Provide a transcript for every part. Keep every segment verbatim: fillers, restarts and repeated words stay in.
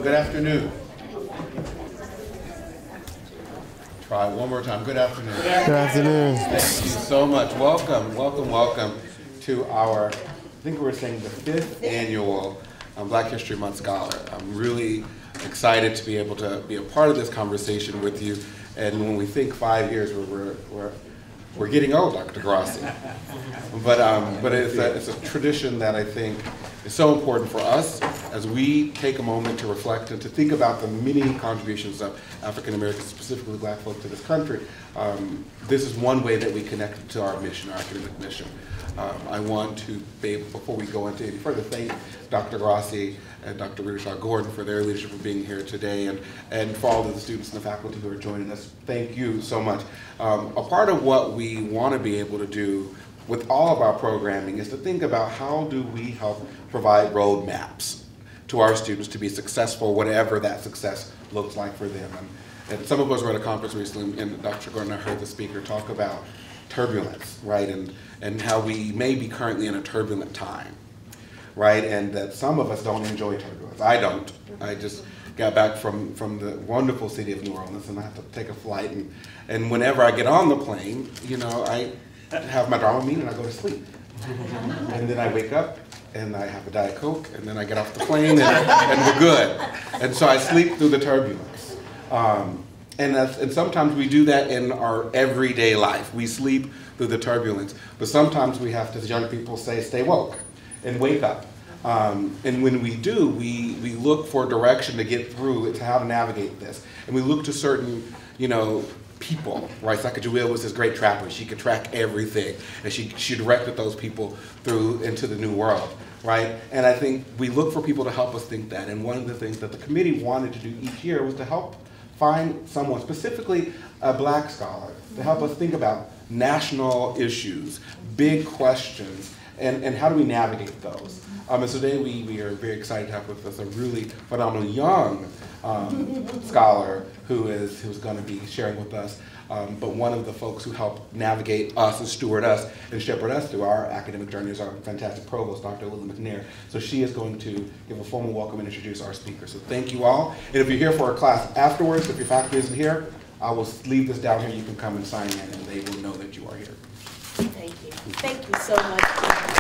Good afternoon. Try one more time. Good afternoon. Good afternoon. Thank you so much. Welcome, welcome, welcome to our, I think we're saying the fifth annual um, Black History Month Scholar. I'm really excited to be able to be a part of this conversation with you. And when we think five years, we're, we're, we're, we're getting old, Doctor Grassi. But, um, but it's, a, it's a tradition that I think is so important for us as we take a moment to reflect and to think about the many contributions of African Americans, specifically Black folk, to this country. Um, this is one way that we connect to our mission, our academic mission. Um, I want to be able, before we go into any further, thank Doctor Grassi and Doctor Rita Gordon for their leadership for being here today, and, and for all of the students and the faculty who are joining us. Thank you so much. Um, a part of what we want to be able to do with all of our programming is to think about how do we help provide roadmaps to our students to be successful, whatever that success looks like for them. And, and some of us were at a conference recently, and Doctor Gordon, I heard the speaker talk about turbulence, right? And, and how we may be currently in a turbulent time, right? And that some of us don't enjoy turbulence. I don't. I just got back from, from the wonderful city of New Orleans, and I have to take a flight. And, and whenever I get on the plane, you know, I have my Dramamine and I go to sleep. And then I wake up and I have a Diet Coke, and then I get off the plane and, and we're good. And so I sleep through the turbulence. Um, and, that's, and sometimes we do that in our everyday life. We sleep through the turbulence. But sometimes we have to, as young people say, stay woke and wake up. Um, and when we do, we, we look for direction to get through, to how to navigate this. And we look to certain, you know, people, right? Sacagawea was this great trapper. She could track everything, and she, she directed those people through into the new world, right? And I think we look for people to help us think that. And one of the things that the committee wanted to do each year was to help find someone, specifically a Black scholar, to help us think about national issues, big questions, and, and how do we navigate those. Um, and so today we, we are very excited to have with us a really phenomenal young um, scholar who is who's going to be sharing with us, um, but one of the folks who helped navigate us and steward us and shepherd us through our academic journey is our fantastic provost, Doctor Lily McNair. So she is going to give a formal welcome and introduce our speaker. So thank you all. And if you're here for a class afterwards, if your faculty isn't here, I will leave this down here. You can come and sign in, and they will know that you are here. Thank you. Thank you so much.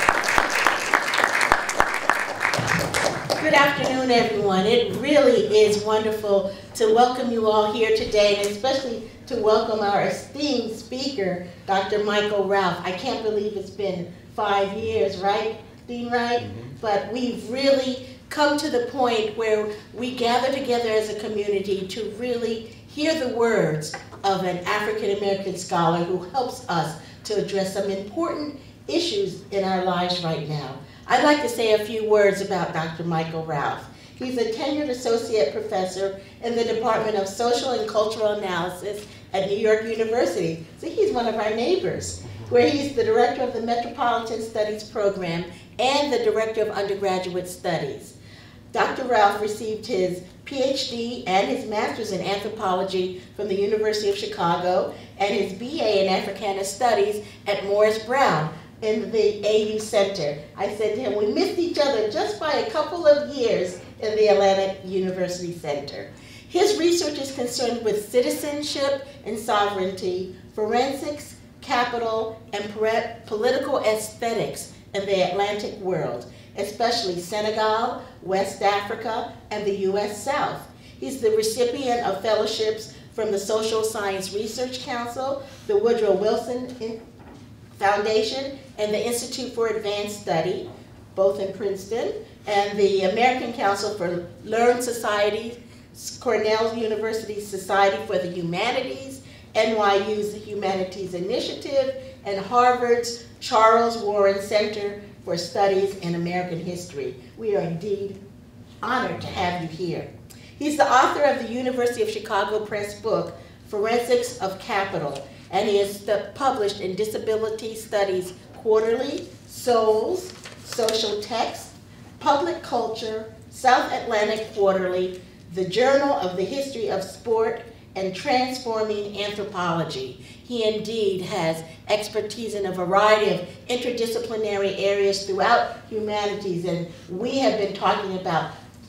Good afternoon, everyone. It really is wonderful to welcome you all here today, and especially to welcome our esteemed speaker, Doctor Michael Ralph. I can't believe it's been five years, right, Dean Wright? Mm-hmm. But we've really come to the point where we gather together as a community to really hear the words of an African-American scholar who helps us to address some important issues in our lives right now. I'd like to say a few words about Doctor Michael Ralph. He's a tenured associate professor in the Department of Social and Cultural Analysis at New York University. So he's one of our neighbors, where he's the director of the Metropolitan Studies Program and the director of undergraduate studies. Doctor Ralph received his P H D and his master's in anthropology from the University of Chicago and his B A in Africana Studies at Morris Brown in the A U Center. I said to him, we missed each other just by a couple of years in the Atlanta University Center. His research is concerned with citizenship and sovereignty, forensics, capital, and political aesthetics in the Atlantic world, especially Senegal, West Africa, and the U S South. He's the recipient of fellowships from the Social Science Research Council, the Woodrow Wilson Foundation, and the Institute for Advanced Study, both in Princeton, and the American Council for Learned Societies, Cornell University Society for the Humanities, N Y U's Humanities Initiative, and Harvard's Charles Warren Center for Studies in American History. We are indeed honored to have you here. He's the author of the University of Chicago Press book, Forensics of Capital, and he is published in Disability Studies Quarterly, Souls, Social Text, Public Culture, South Atlantic Quarterly, the Journal of the History of Sport, and Transforming Anthropology. He indeed has expertise in a variety of interdisciplinary areas throughout humanities, and we have been talking about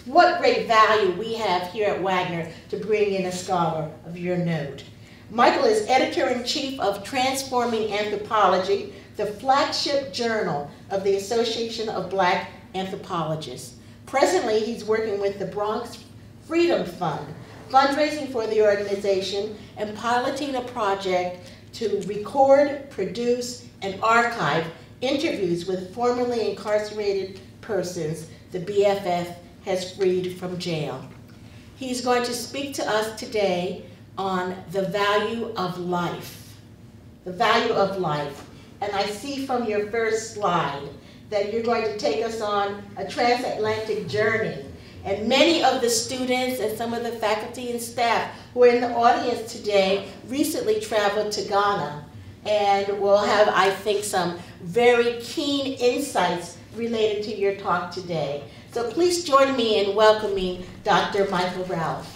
what great value we have here at Wagner to bring in a scholar of your note. Michael is editor-in-chief of Transforming Anthropology, the flagship journal of the Association of Black Anthropologists. Presently, he's working with the Bronx Freedom Fund, fundraising for the organization and piloting a project to record, produce, and archive interviews with formerly incarcerated persons the B F F has freed from jail. He's going to speak to us today on the value of life. The value of life. And I see from your first slide that you're going to take us on a transatlantic journey. And many of the students and some of the faculty and staff who are in the audience today recently traveled to Ghana and will have, I think, some very keen insights related to your talk today. So please join me in welcoming Doctor Michael Ralph.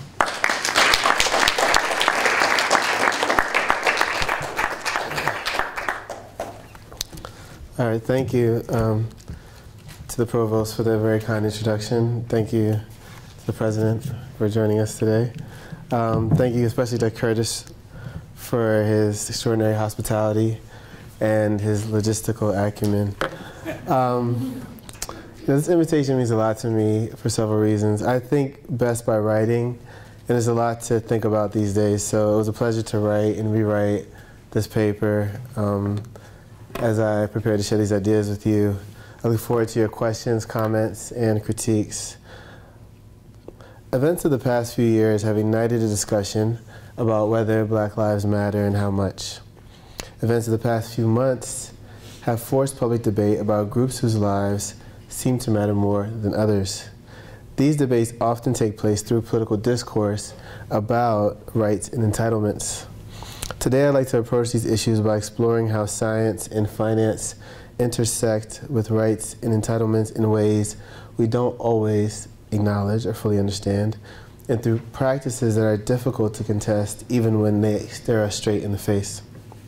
All right, thank you um, to the Provost for the very kind introduction. Thank you to the President for joining us today. Um, thank you especially to Curtis for his extraordinary hospitality and his logistical acumen. Um, you know, this invitation means a lot to me for several reasons. I think best by writing, and there's a lot to think about these days, so it was a pleasure to write and rewrite this paper. Um, As I prepare to share these ideas with you, I look forward to your questions, comments, and critiques. Events of the past few years have ignited a discussion about whether Black lives matter and how much. Events of the past few months have forced public debate about groups whose lives seem to matter more than others. These debates often take place through political discourse about rights and entitlements. Today, I'd like to approach these issues by exploring how science and finance intersect with rights and entitlements in ways we don't always acknowledge or fully understand, and through practices that are difficult to contest even when they stare us straight in the face.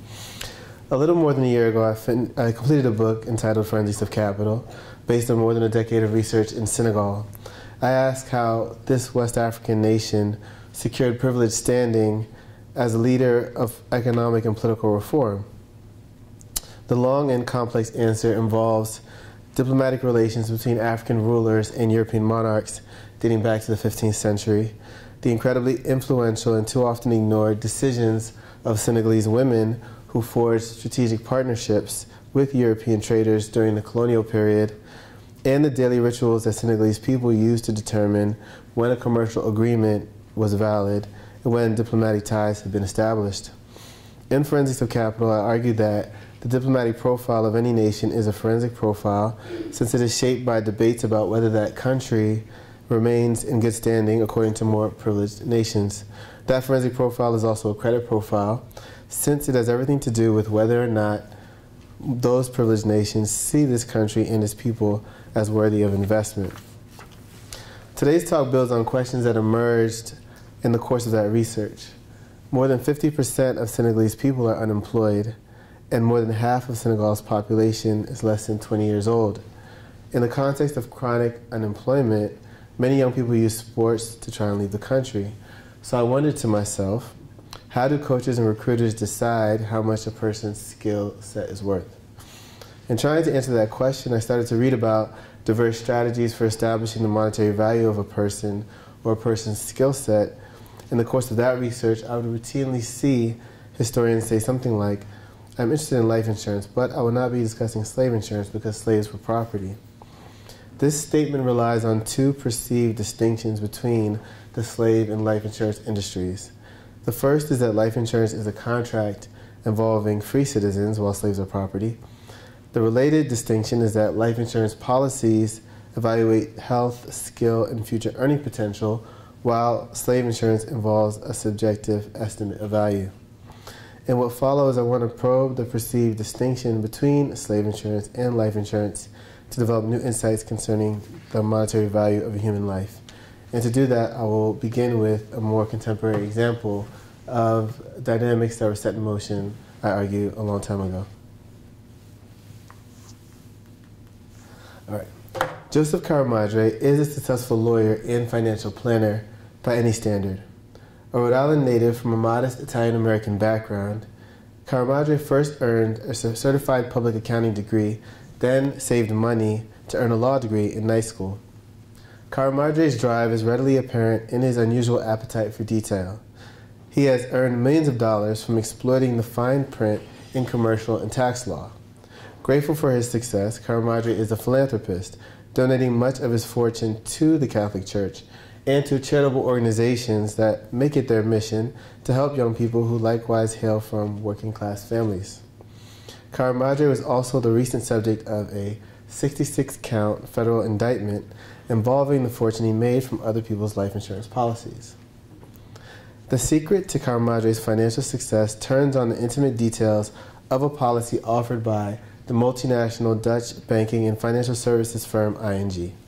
A little more than a year ago, I, fin I completed a book entitled Forensics of Capital, based on more than a decade of research in Senegal. I asked how this West African nation secured privileged standing as a leader of economic and political reform. The long and complex answer involves diplomatic relations between African rulers and European monarchs dating back to the fifteenth century, the incredibly influential and too often ignored decisions of Senegalese women who forged strategic partnerships with European traders during the colonial period, and the daily rituals that Senegalese people used to determine when a commercial agreement was valid and when diplomatic ties had been established. In Forensics of Capital, I argue that the diplomatic profile of any nation is a forensic profile, since it is shaped by debates about whether that country remains in good standing according to more privileged nations. That forensic profile is also a credit profile, since it has everything to do with whether or not those privileged nations see this country and its people as worthy of investment. Today's talk builds on questions that emerged in the course of that research. More than fifty percent of Senegalese people are unemployed, and more than half of Senegal's population is less than twenty years old. In the context of chronic unemployment, many young people use sports to try and leave the country. So I wondered to myself, how do coaches and recruiters decide how much a person's skill set is worth? In trying to answer that question, I started to read about diverse strategies for establishing the monetary value of a person or a person's skill set. In the course of that research, I would routinely see historians say something like, I'm interested in life insurance, but I will not be discussing slave insurance because slaves were property. This statement relies on two perceived distinctions between the slave and life insurance industries. The first is that life insurance is a contract involving free citizens while slaves are property. The related distinction is that life insurance policies evaluate health, skill, and future earning potential, while slave insurance involves a subjective estimate of value. In what follows, I want to probe the perceived distinction between slave insurance and life insurance to develop new insights concerning the monetary value of a human life. And to do that, I will begin with a more contemporary example of dynamics that were set in motion, I argue, a long time ago. All right. Joseph Caramadre is a successful lawyer and financial planner by any standard. A Rhode Island native from a modest Italian-American background, Caramadre first earned a certified public accounting degree, then saved money to earn a law degree in night school. Caramadre's drive is readily apparent in his unusual appetite for detail. He has earned millions of dollars from exploiting the fine print in commercial and tax law. Grateful for his success, Caramadre is a philanthropist, donating much of his fortune to the Catholic Church and to charitable organizations that make it their mission to help young people who likewise hail from working-class families. Caramadre was also the recent subject of a sixty-six count federal indictment involving the fortune he made from other people's life insurance policies. The secret to Caramadre's financial success turns on the intimate details of a policy offered by the multinational Dutch banking and financial services firm I N G,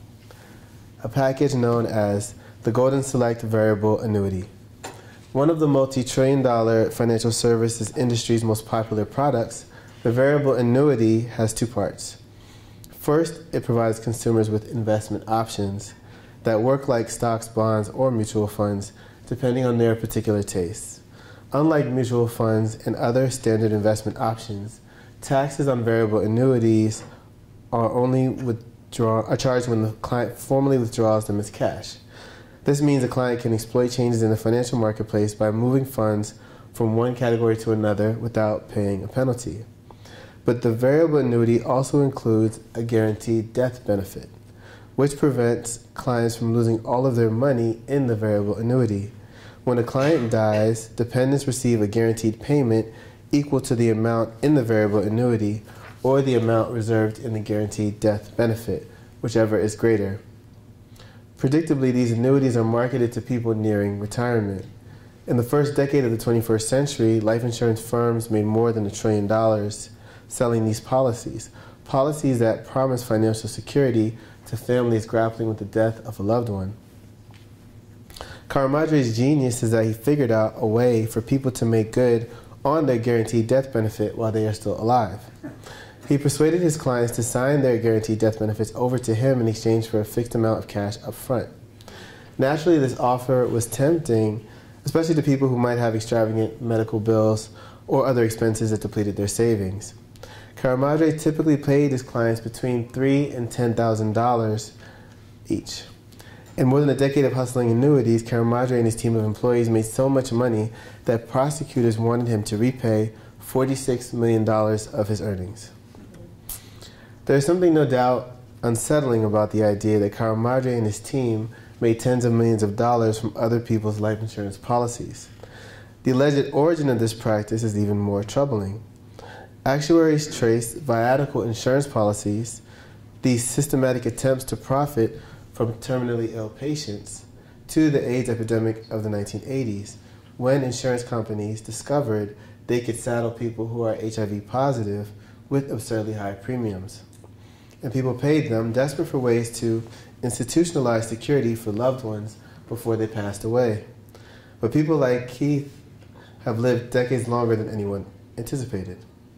a package known as the Golden Select Variable Annuity. One of the multi-trillion dollar financial services industry's most popular products, the variable annuity has two parts. First, it provides consumers with investment options that work like stocks, bonds, or mutual funds, depending on their particular tastes. Unlike mutual funds and other standard investment options, taxes on variable annuities are only withdraw, are charged when the client formally withdraws them as cash. This means a client can exploit changes in the financial marketplace by moving funds from one category to another without paying a penalty. But the variable annuity also includes a guaranteed death benefit, which prevents clients from losing all of their money in the variable annuity. When a client dies, dependents receive a guaranteed payment equal to the amount in the variable annuity or the amount reserved in the guaranteed death benefit, whichever is greater. Predictably, these annuities are marketed to people nearing retirement. In the first decade of the twenty-first century, life insurance firms made more than a trillion dollars selling these policies, policies that promise financial security to families grappling with the death of a loved one. Caramadre's genius is that he figured out a way for people to make good on their guaranteed death benefit while they are still alive. He persuaded his clients to sign their guaranteed death benefits over to him in exchange for a fixed amount of cash up front. Naturally, this offer was tempting, especially to people who might have extravagant medical bills or other expenses that depleted their savings. Caramadre typically paid his clients between three thousand dollars and ten thousand dollars each. In more than a decade of hustling annuities, Caramadre and his team of employees made so much money that prosecutors wanted him to repay forty-six million dollars of his earnings. There is something no doubt unsettling about the idea that Caramadre and his team made tens of millions of dollars from other people's life insurance policies. The alleged origin of this practice is even more troubling. Actuaries trace viatical insurance policies, these systematic attempts to profit from terminally ill patients, to the AIDS epidemic of the nineteen eighties, when insurance companies discovered they could saddle people who are H I V positive with absurdly high premiums. And people paid them, desperate for ways to institutionalize security for loved ones before they passed away. But people like Keith have lived decades longer than anyone anticipated.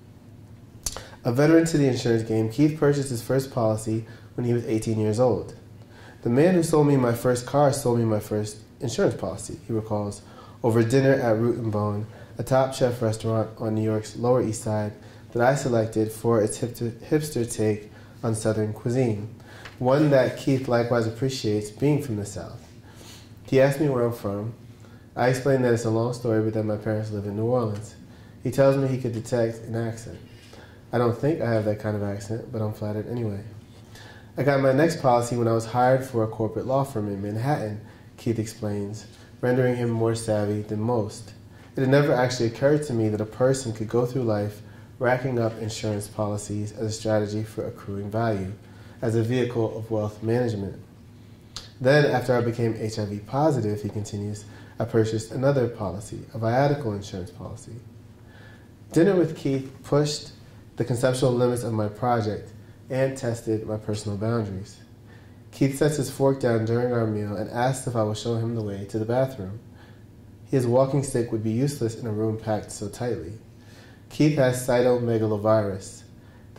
A veteran to the insurance game, Keith purchased his first policy when he was eighteen years old. The man who sold me my first car sold me my first insurance policy, he recalls, over dinner at Root and Bone, a top chef restaurant on New York's Lower East Side that I selected for its hipster take on Southern cuisine, one that Keith likewise appreciates, being from the South. He asked me where I'm from. I explained that it's a long story, but that my parents live in New Orleans. He tells me he could detect an accent. I don't think I have that kind of accent, but I'm flattered anyway. I got my next policy when I was hired for a corporate law firm in Manhattan, Keith explains, rendering him more savvy than most. It had never actually occurred to me that a person could go through life racking up insurance policies as a strategy for accruing value, as a vehicle of wealth management. Then, after I became H I V positive, he continues, I purchased another policy, a viatical insurance policy. Dinner with Keith pushed the conceptual limits of my project and tested my personal boundaries. Keith sets his fork down during our meal and asks if I will show him the way to the bathroom. His walking stick would be useless in a room packed so tightly. Keith has cytomegalovirus, the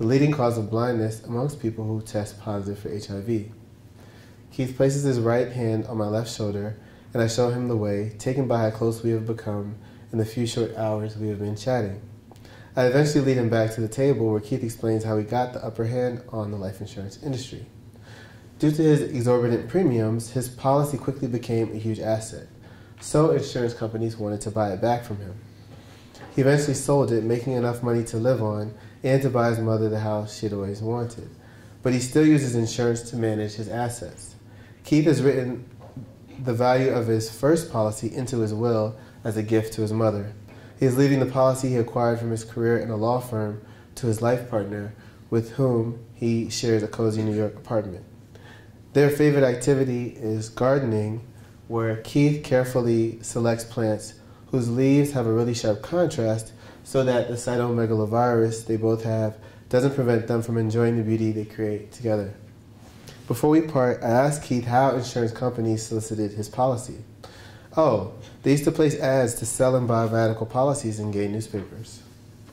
the leading cause of blindness amongst people who test positive for H I V. Keith places his right hand on my left shoulder, and I show him the way, taken by how close we have become in the few short hours we have been chatting. I eventually lead him back to the table where Keith explains how he got the upper hand on the life insurance industry. Due to his exorbitant premiums, his policy quickly became a huge asset, so insurance companies wanted to buy it back from him. He eventually sold it, making enough money to live on and to buy his mother the house she had always wanted. But he still uses insurance to manage his assets. Keith has written the value of his first policy into his will as a gift to his mother. He is leaving the policy he acquired from his career in a law firm to his life partner, with whom he shares a cozy New York apartment. Their favorite activity is gardening, where Keith carefully selects plants whose leaves have a really sharp contrast so that the cytomegalovirus they both have doesn't prevent them from enjoying the beauty they create together. Before we part, I asked Keith how insurance companies solicited his policy. Oh, they used to place ads to sell and buy radical policies in gay newspapers.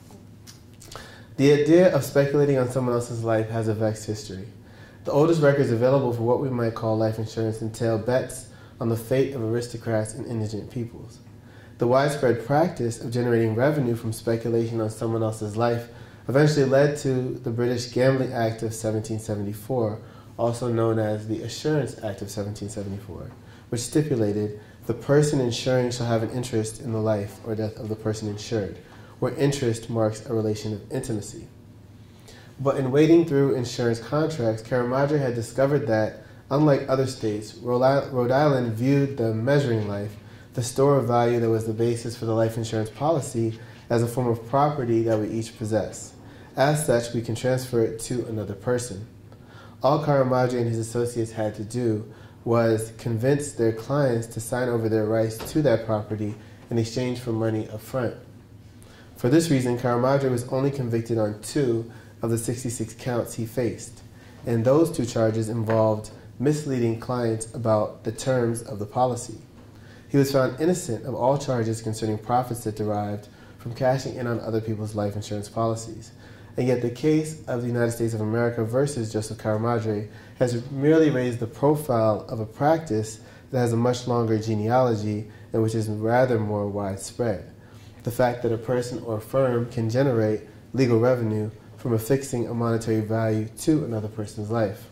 The idea of speculating on someone else's life has a vexed history. The oldest records available for what we might call life insurance entail bets on the fate of aristocrats and indigent peoples. The widespread practice of generating revenue from speculation on someone else's life eventually led to the British Gambling Act of seventeen seventy-four, also known as the Assurance Act of seventeen seventy-four, which stipulated the person insuring shall have an interest in the life or death of the person insured, where interest marks a relation of intimacy. But in wading through insurance contracts, Karamadre had discovered that, unlike other states, Rhode Island viewed the measuring life, the store of value that was the basis for the life insurance policy, as a form of property that we each possess. As such, we can transfer it to another person. All Karamadre and his associates had to do was convince their clients to sign over their rights to that property in exchange for money up front. For this reason, Karamadre was only convicted on two of the sixty-six counts he faced, and those two charges involved misleading clients about the terms of the policy. He was found innocent of all charges concerning profits that derived from cashing in on other people's life insurance policies. And yet the case of the United States of America versus Joseph Karamadre has merely raised the profile of a practice that has a much longer genealogy and which is rather more widespread. The fact that a person or firm can generate legal revenue from affixing a monetary value to another person's life.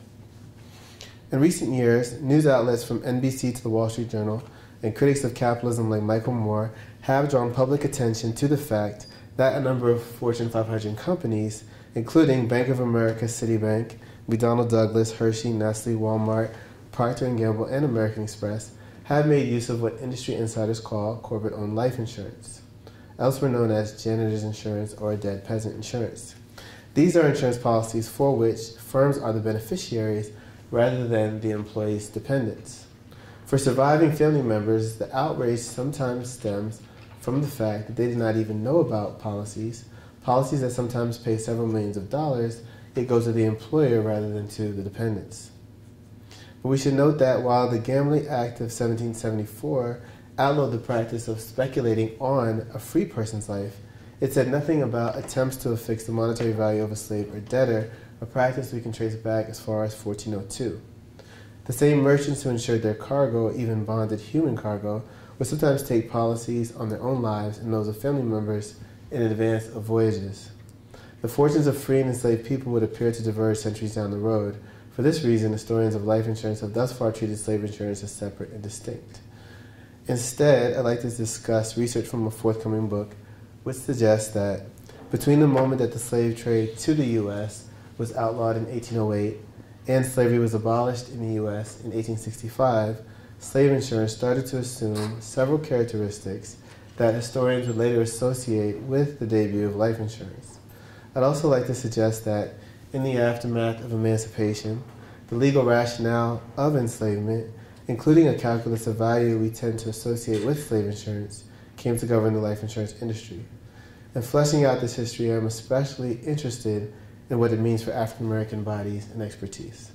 In recent years, news outlets from N B C to the Wall Street Journal and critics of capitalism like Michael Moore have drawn public attention to the fact that a number of Fortune five hundred companies, including Bank of America, Citibank, McDonnell Douglas, Hershey, Nestle, Walmart, Procter and Gamble, and American Express, have made use of what industry insiders call corporate-owned life insurance, elsewhere known as janitor's insurance or dead peasant insurance. These are insurance policies for which firms are the beneficiaries rather than the employee's dependents. For surviving family members, the outrage sometimes stems from the fact that they did not even know about policies, policies that sometimes pay several millions of dollars, it goes to the employer rather than to the dependents. But we should note that while the Gambling Act of seventeen seventy-four outlawed the practice of speculating on a free person's life, it said nothing about attempts to affix the monetary value of a slave or debtor, a practice we can trace back as far as fourteen oh two. The same merchants who insured their cargo, even bonded human cargo, would sometimes take policies on their own lives and those of family members in advance of voyages. The fortunes of free and enslaved people would appear to diverge centuries down the road. For this reason, historians of life insurance have thus far treated slave insurance as separate and distinct. Instead, I'd like to discuss research from a forthcoming book which suggests that between the moment that the slave trade to the U S was outlawed in eighteen oh eight and slavery was abolished in the U S in eighteen sixty-five, slave insurance started to assume several characteristics that historians would later associate with the debut of life insurance. I'd also like to suggest that in the aftermath of emancipation, the legal rationale of enslavement, including a calculus of value we tend to associate with slave insurance, came to govern the life insurance industry. In fleshing out this history, I'm especially interested in what it means for African American bodies and expertise.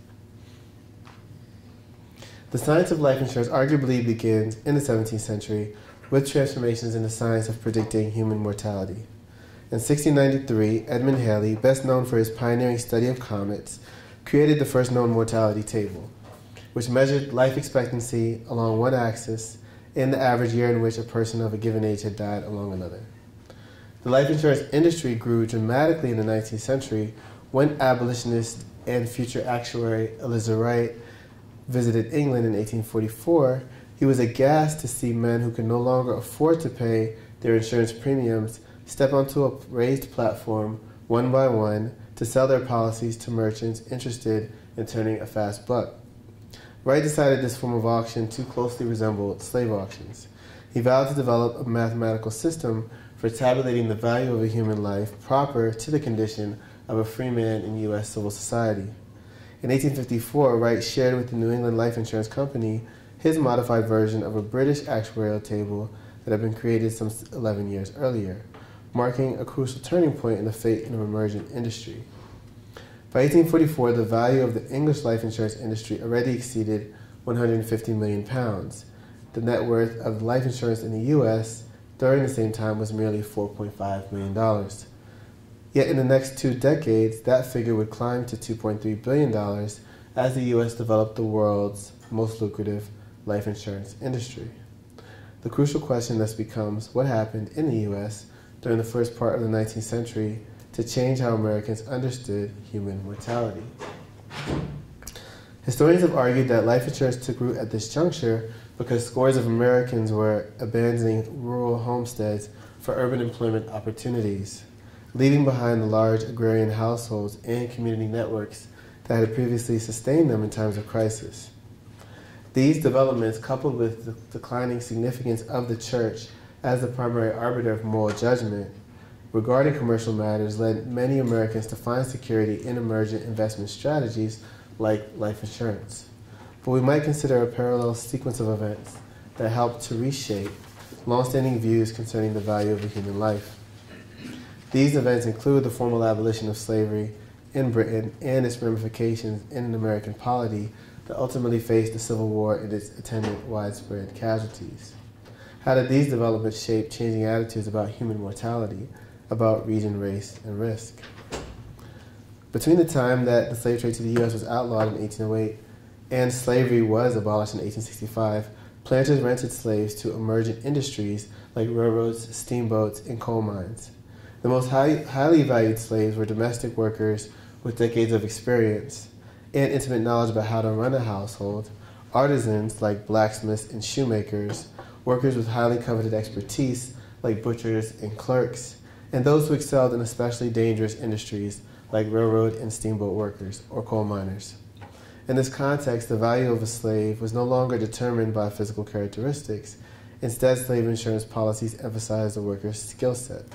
The science of life insurance arguably begins in the seventeenth century with transformations in the science of predicting human mortality. In sixteen ninety-three, Edmund Halley, best known for his pioneering study of comets, created the first known mortality table, which measured life expectancy along one axis in the average year in which a person of a given age had died along another. The life insurance industry grew dramatically in the nineteenth century when abolitionist and future actuary Elizur Wright visited England in eighteen forty-four. He was aghast to see men who could no longer afford to pay their insurance premiums step onto a raised platform one by one to sell their policies to merchants interested in turning a fast buck. Wright decided this form of auction too closely resembled slave auctions. He vowed to develop a mathematical system for tabulating the value of a human life proper to the condition of a free man in U S civil society. In eighteen fifty-four, Wright shared with the New England Life Insurance Company his modified version of a British actuarial table that had been created some eleven years earlier, marking a crucial turning point in the fate of an emergent industry. By eighteen forty-four, the value of the English life insurance industry already exceeded one hundred fifty million pounds. The net worth of life insurance in the U S during the same time was merely four point five million dollars. Yet in the next two decades, that figure would climb to two point three billion dollars as the U S developed the world's most lucrative life insurance industry. The crucial question thus becomes what happened in the U S during the first part of the nineteenth century to change how Americans understood human mortality. Historians have argued that life insurance took root at this juncture because scores of Americans were abandoning rural homesteads for urban employment opportunities, leaving behind the large agrarian households and community networks that had previously sustained them in times of crisis. These developments, coupled with the declining significance of the church as the primary arbiter of moral judgment regarding commercial matters, led many Americans to find security in emergent investment strategies like life insurance. But we might consider a parallel sequence of events that helped to reshape longstanding views concerning the value of a human life. These events include the formal abolition of slavery in Britain and its ramifications in American polity that ultimately faced the Civil War and its attendant widespread casualties. How did these developments shape changing attitudes about human mortality, about region, race, and risk? Between the time that the slave trade to the U S was outlawed in eighteen oh eight and slavery was abolished in eighteen sixty-five, planters rented slaves to emergent industries like railroads, steamboats, and coal mines. The most high, highly valued slaves were domestic workers with decades of experience and intimate knowledge about how to run a household, artisans like blacksmiths and shoemakers, workers with highly coveted expertise like butchers and clerks, and those who excelled in especially dangerous industries like railroad and steamboat workers or coal miners. In this context, the value of a slave was no longer determined by physical characteristics. Instead, slave insurance policies emphasized the worker's skill set.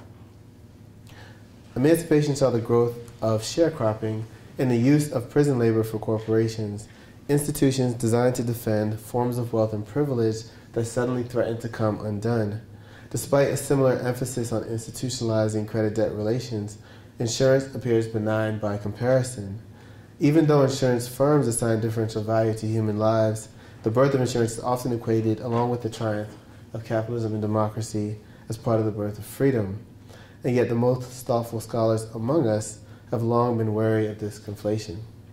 Emancipation saw the growth of sharecropping and the use of prison labor for corporations, institutions designed to defend forms of wealth and privilege that suddenly threatened to come undone. Despite a similar emphasis on institutionalizing credit-debt relations, insurance appears benign by comparison. Even though insurance firms assign differential value to human lives, the birth of insurance is often equated, along with the triumph of capitalism and democracy, as part of the birth of freedom. And yet the most thoughtful scholars among us have long been wary of this conflation.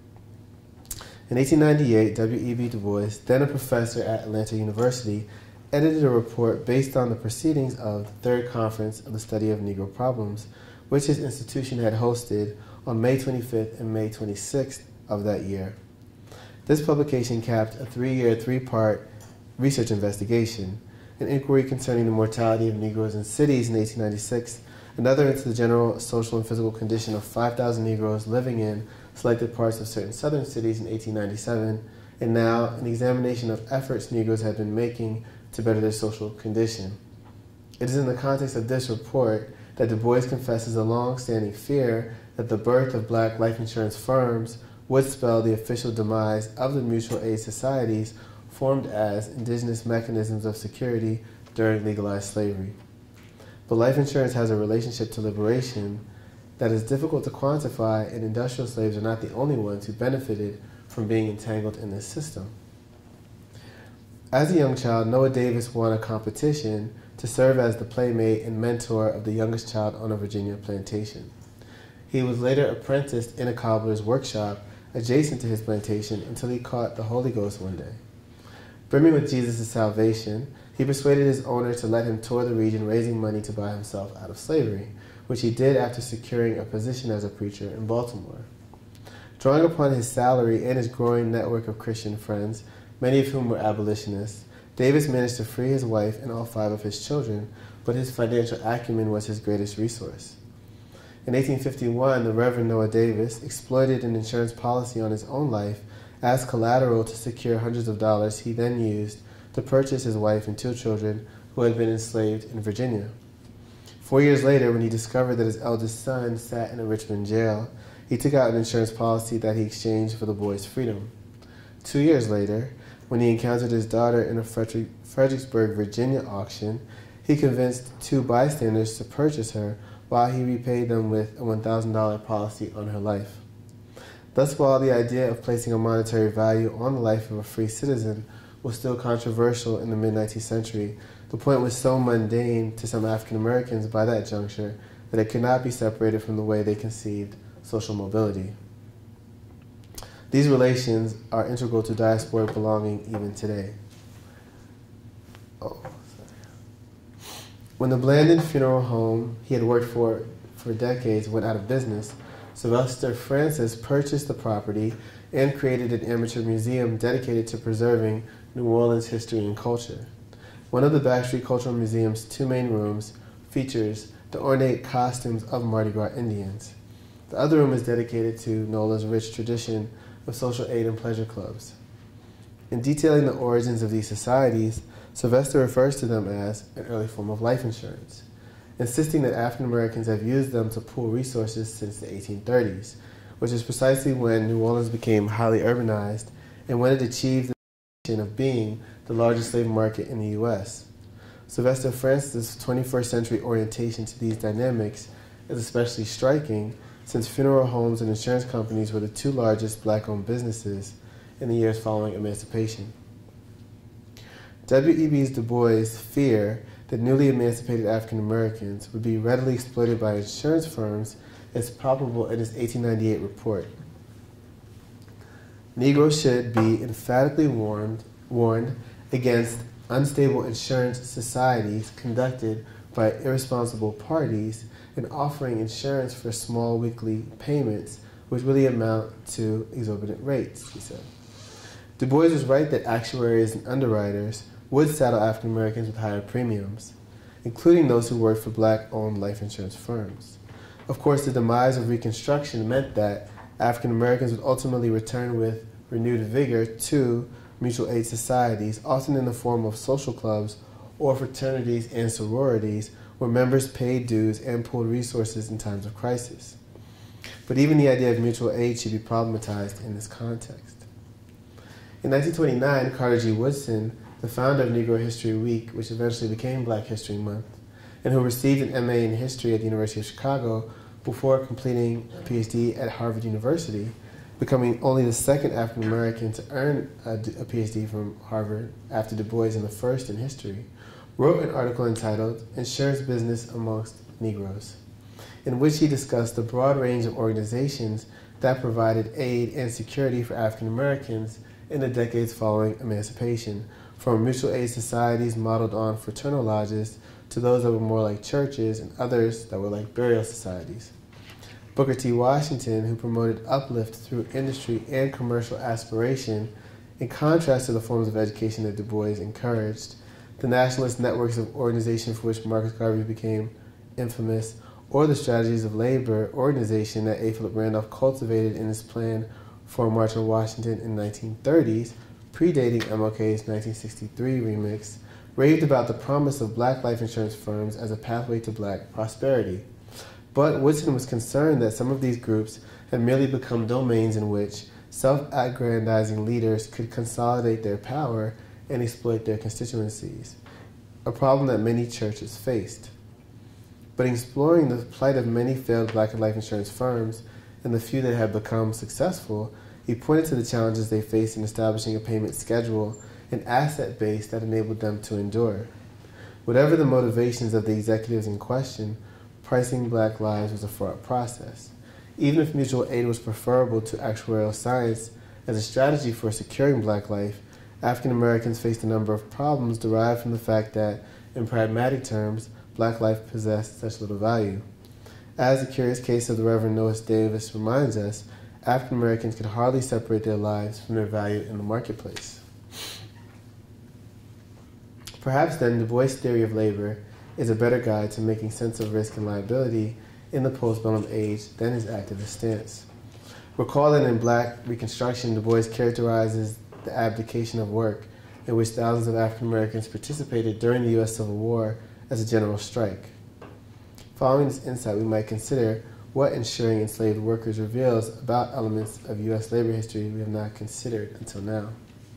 In eighteen ninety-eight, W E B Du Bois, then a professor at Atlanta University, edited a report based on the proceedings of the Third Conference of the Study of Negro Problems, which his institution had hosted on May twenty-fifth and May twenty-sixth of that year. This publication capped a three-year, three-part research investigation, an inquiry concerning the mortality of Negroes in cities in eighteen ninety-six, another into the general social and physical condition of five thousand Negroes living in selected parts of certain southern cities in eighteen ninety-seven, and now an examination of efforts Negroes have been making to better their social condition. It is in the context of this report that Du Bois confesses a long-standing fear that the birth of black life insurance firms would spell the official demise of the mutual aid societies formed as indigenous mechanisms of security during legalized slavery. But life insurance has a relationship to liberation that is difficult to quantify, and industrial slaves are not the only ones who benefited from being entangled in this system. As a young child, Noah Davis won a competition to serve as the playmate and mentor of the youngest child on a Virginia plantation. He was later apprenticed in a cobbler's workshop adjacent to his plantation until he caught the Holy Ghost one day. Brimming with Jesus' salvation, he persuaded his owner to let him tour the region raising money to buy himself out of slavery, which he did after securing a position as a preacher in Baltimore. Drawing upon his salary and his growing network of Christian friends, many of whom were abolitionists, Davis managed to free his wife and all five of his children, but his financial acumen was his greatest resource. In eighteen fifty-one, the Reverend Noah Davis exploited an insurance policy on his own life as collateral to secure hundreds of dollars he then used to purchase his wife and two children who had been enslaved in Virginia. Four years later, when he discovered that his eldest son sat in a Richmond jail, he took out an insurance policy that he exchanged for the boy's freedom. Two years later, when he encountered his daughter in a Frederick, Fredericksburg, Virginia auction, he convinced two bystanders to purchase her while he repaid them with a one thousand dollar policy on her life. Thus, while the idea of placing a monetary value on the life of a free citizen was still controversial in the mid nineteenth century, the point was so mundane to some African Americans by that juncture that it could not be separated from the way they conceived social mobility. These relations are integral to diasporic belonging even today. Oh, sorry. When the Blandon Funeral Home he had worked for for decades went out of business, Sylvester Francis purchased the property and created an amateur museum dedicated to preserving New Orleans history and culture. One of the Backstreet Cultural Museum's two main rooms features the ornate costumes of Mardi Gras Indians. The other room is dedicated to NOLA's rich tradition of social aid and pleasure clubs. In detailing the origins of these societies, Sylvester refers to them as an early form of life insurance, insisting that African Americans have used them to pool resources since the eighteen thirties, which is precisely when New Orleans became highly urbanized and when it achieved the position of being the largest slave market in the U S. Sylvester Francis' twenty-first century orientation to these dynamics is especially striking, since funeral homes and insurance companies were the two largest black-owned businesses in the years following emancipation. W E B Du Bois' fear that newly emancipated African Americans would be readily exploited by insurance firms is palpable in his eighteen ninety-eight report. Negroes should be emphatically warned, warned against unstable insurance societies conducted by irresponsible parties and offering insurance for small weekly payments, which really amount to exorbitant rates, he said. Du Bois was right that actuaries and underwriters would saddle African Americans with higher premiums, including those who worked for black-owned life insurance firms. Of course, the demise of Reconstruction meant that African Americans would ultimately return with renewed vigor to mutual aid societies, often in the form of social clubs or fraternities and sororities, where members paid dues and pooled resources in times of crisis. But even the idea of mutual aid should be problematized in this context. In nineteen twenty-nine, Carter G. Woodson, the founder of Negro History Week, which eventually became Black History Month, and who received an M A in history at the University of Chicago before completing a P H D at Harvard University, becoming only the second African American to earn a, a P H D from Harvard after Du Bois and the first in history, wrote an article entitled Insurance Business Amongst Negroes, in which he discussed the broad range of organizations that provided aid and security for African Americans in the decades following emancipation, from mutual aid societies modeled on fraternal lodges to those that were more like churches and others that were like burial societies. Booker T. Washington, who promoted uplift through industry and commercial aspiration, in contrast to the forms of education that Du Bois encouraged, the nationalist networks of organization for which Marcus Garvey became infamous, or the strategies of labor organization that A. Philip Randolph cultivated in his plan for a march on Washington in the nineteen thirties, predating M L K's nineteen sixty-three remix, raved about the promise of black life insurance firms as a pathway to black prosperity. But Woodson was concerned that some of these groups had merely become domains in which self-aggrandizing leaders could consolidate their power and exploit their constituencies, a problem that many churches faced. But in exploring the plight of many failed black life insurance firms and the few that have become successful, he pointed to the challenges they faced in establishing a payment schedule and asset base that enabled them to endure. Whatever the motivations of the executives in question, pricing black lives was a fraught process. Even if mutual aid was preferable to actuarial science as a strategy for securing black life, African Americans faced a number of problems derived from the fact that, in pragmatic terms, black life possessed such little value. As the curious case of the Reverend Noah Davis reminds us, African Americans could hardly separate their lives from their value in the marketplace. Perhaps then, Du Bois' theory of labor is a better guide to making sense of risk and liability in the postbellum age than his activist stance. Recall that in Black Reconstruction, Du Bois characterizes the abdication of work, in which thousands of African Americans participated during the U S Civil War, as a general strike. Following this insight, we might consider what ensuring enslaved workers reveals about elements of U S labor history we have not considered until now.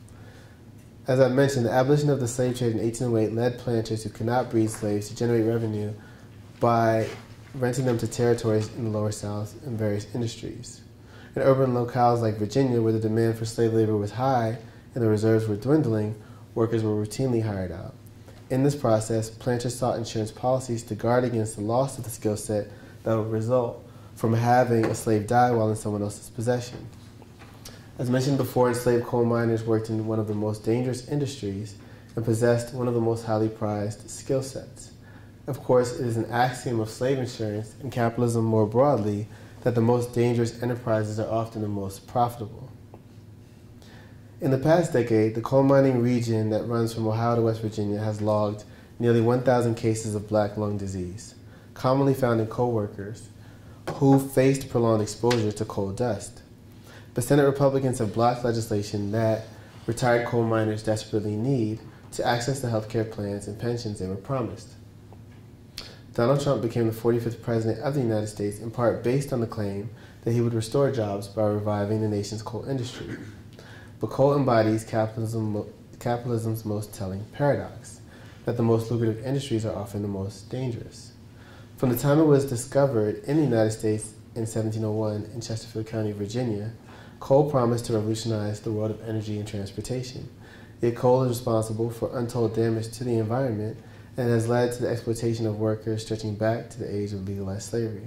As I mentioned, the abolition of the slave trade in eighteen oh eight led planters who could not breed slaves to generate revenue by renting them to territories in the Lower South in various industries. In urban locales like Virginia, where the demand for slave labor was high and the reserves were dwindling, workers were routinely hired out. In this process, planters sought insurance policies to guard against the loss of the skill set that would result from having a slave die while in someone else's possession. As mentioned before, enslaved coal miners worked in one of the most dangerous industries and possessed one of the most highly prized skill sets. Of course, it is an axiom of slave insurance and capitalism more broadly that the most dangerous enterprises are often the most profitable. In the past decade, the coal mining region that runs from Ohio to West Virginia has logged nearly one thousand cases of black lung disease, commonly found in coal workers who faced prolonged exposure to coal dust. But Senate Republicans have blocked legislation that retired coal miners desperately need to access the health care plans and pensions they were promised. Donald Trump became the forty-fifth president of the United States in part based on the claim that he would restore jobs by reviving the nation's coal industry. But coal embodies capitalism, capitalism's most telling paradox, that the most lucrative industries are often the most dangerous. From the time it was discovered in the United States in seventeen oh one in Chesterfield County, Virginia, coal promised to revolutionize the world of energy and transportation. Yet coal is responsible for untold damage to the environment and has led to the exploitation of workers stretching back to the age of legalized slavery.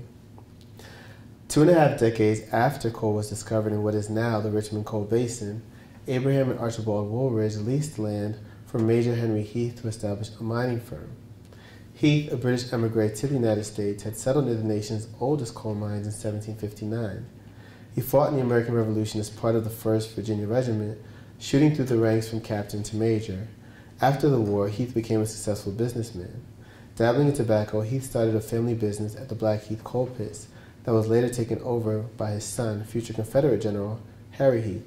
Two and a half decades after coal was discovered in what is now the Richmond Coal Basin, Abraham and Archibald Woolridge leased land from Major Henry Heath to establish a mining firm. Heath, a British emigre to the United States, had settled near the nation's oldest coal mines in seventeen fifty-nine. He fought in the American Revolution as part of the first Virginia Regiment, shooting through the ranks from captain to major. After the war, Heath became a successful businessman. Dabbling in tobacco, Heath started a family business at the Blackheath coal pits that was later taken over by his son, future Confederate General Harry Heath.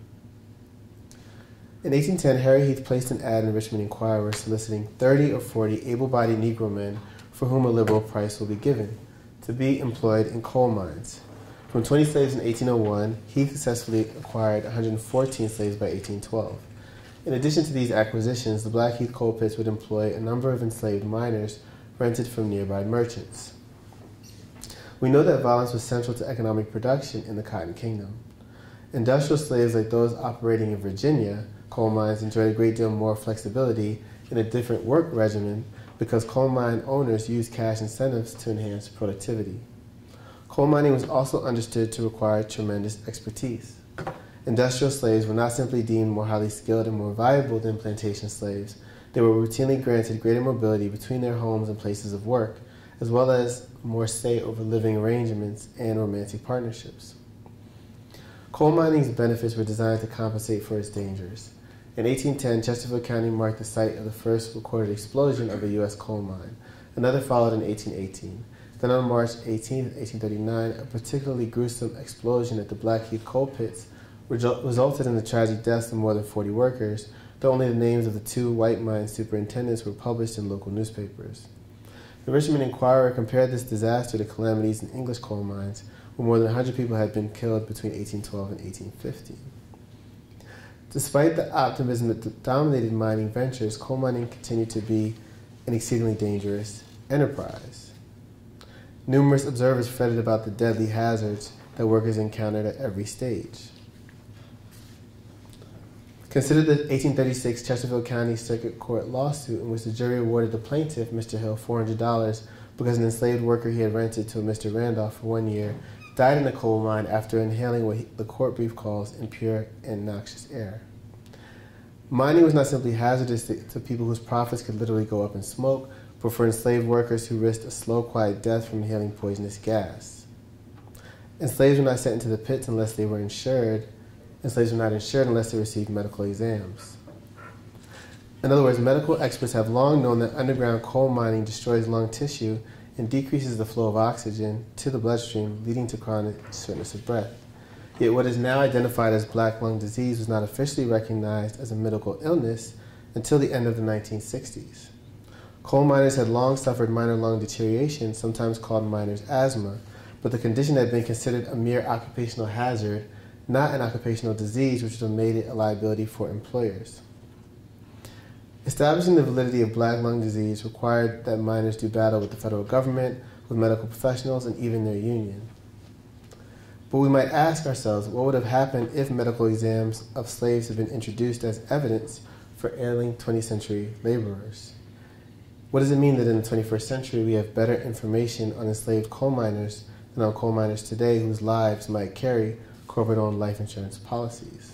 In eighteen ten, Harry Heath placed an ad in the Richmond Enquirer soliciting thirty or forty able-bodied Negro men for whom a liberal price will be given, to be employed in coal mines. From twenty slaves in eighteen oh one, Heath successfully acquired one hundred fourteen slaves by eighteen twelve. In addition to these acquisitions, the Blackheath coal pits would employ a number of enslaved miners rented from nearby merchants. We know that violence was central to economic production in the Cotton Kingdom. Industrial slaves like those operating in Virginia coal mines enjoyed a great deal more flexibility in a different work regimen because coal mine owners used cash incentives to enhance productivity. Coal mining was also understood to require tremendous expertise. Industrial slaves were not simply deemed more highly skilled and more valuable than plantation slaves. They were routinely granted greater mobility between their homes and places of work, as well as more say over living arrangements and romantic partnerships. Coal mining's benefits were designed to compensate for its dangers. In eighteen ten, Chesterfield County marked the site of the first recorded explosion of a U S coal mine. Another followed in eighteen eighteen. Then on March eighteenth, eighteen thirty-nine, a particularly gruesome explosion at the Blackheath coal pits resulted in the tragic deaths of more than forty workers, though only the names of the two white mine superintendents were published in local newspapers. The Richmond Enquirer compared this disaster to calamities in English coal mines, where more than one hundred people had been killed between eighteen twelve and eighteen fifteen. Despite the optimism that dominated mining ventures, coal mining continued to be an exceedingly dangerous enterprise. Numerous observers fretted about the deadly hazards that workers encountered at every stage. Consider the eighteen thirty-six Chesterfield County Circuit Court lawsuit in which the jury awarded the plaintiff, Mister Hill, four hundred dollars because an enslaved worker he had rented to a Mister Randolph for one year died in a coal mine after inhaling what he, the court brief calls impure and noxious air. Mining was not simply hazardous to, to people whose profits could literally go up in smoke, but for enslaved workers who risked a slow, quiet death from inhaling poisonous gas. Enslaved were not sent into the pits unless they were insured. Enslaved were not insured unless they received medical exams. In other words, medical experts have long known that underground coal mining destroys lung tissue and decreases the flow of oxygen to the bloodstream, leading to chronic shortness of breath. Yet what is now identified as black lung disease was not officially recognized as a medical illness until the end of the nineteen sixties. Coal miners had long suffered minor lung deterioration, sometimes called miner's asthma, but the condition had been considered a mere occupational hazard, not an occupational disease, which would have made it a liability for employers. Establishing the validity of black lung disease required that miners do battle with the federal government, with medical professionals, and even their union. But we might ask ourselves, what would have happened if medical exams of slaves had been introduced as evidence for ailing twentieth century laborers? What does it mean that in the twenty-first century we have better information on enslaved coal miners than on coal miners today whose lives might carry corporate-owned life insurance policies?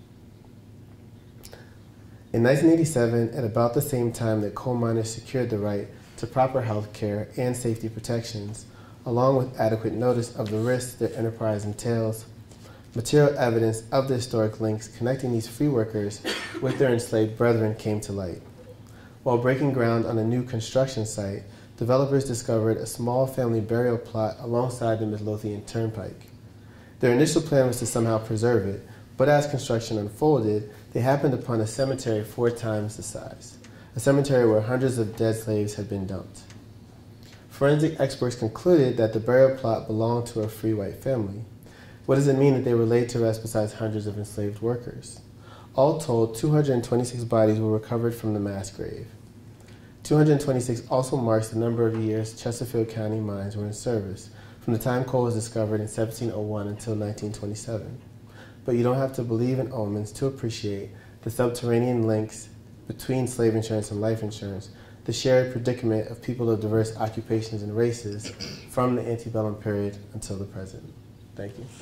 In nineteen eighty-seven, at about the same time that coal miners secured the right to proper health care and safety protections, along with adequate notice of the risks their enterprise entails, material evidence of the historic links connecting these free workers with their enslaved brethren came to light. While breaking ground on a new construction site, developers discovered a small family burial plot alongside the Midlothian Turnpike. Their initial plan was to somehow preserve it, but as construction unfolded, they happened upon a cemetery four times the size, a cemetery where hundreds of dead slaves had been dumped. Forensic experts concluded that the burial plot belonged to a free white family. What does it mean that they were laid to rest besides hundreds of enslaved workers? All told, two hundred twenty-six bodies were recovered from the mass grave. two hundred twenty-six also marks the number of years Chesterfield County mines were in service, from the time coal was discovered in seventeen oh one until nineteen twenty-seven. But you don't have to believe in omens to appreciate the subterranean links between slave insurance and life insurance, the shared predicament of people of diverse occupations and races from the antebellum period until the present. Thank you.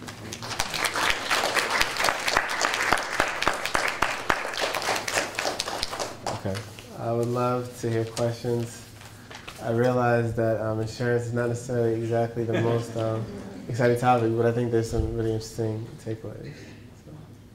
Okay, I would love to hear questions. I realize that um, insurance is not necessarily exactly the most um, exciting topic, but I think there's some really interesting takeaways. So,